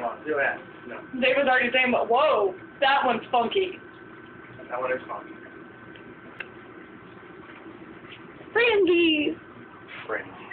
Come on, do it. No, David's already saying, but whoa, that one's funky. that one is fun. Frangies. Fringe.